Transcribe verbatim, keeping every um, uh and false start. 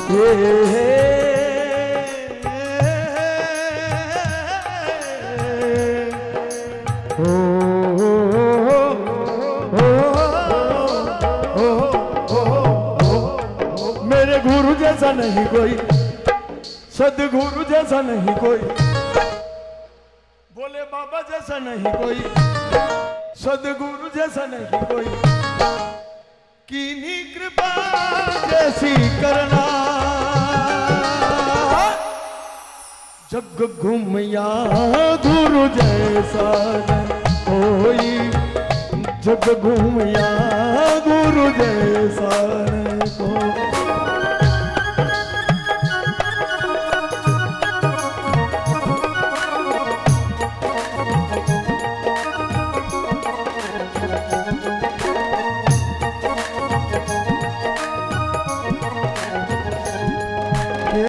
मेरे गुरु जैसा नहीं कोई, सदगुरु जैसा नहीं कोई, बोले बाबा जैसा नहीं कोई, सदगुरु जैसा नहीं कोई, कीनी कृपा जैसी करना। जग घूमया गुरु जैसा नहीं कोई, जग घूमया गुरु जैसा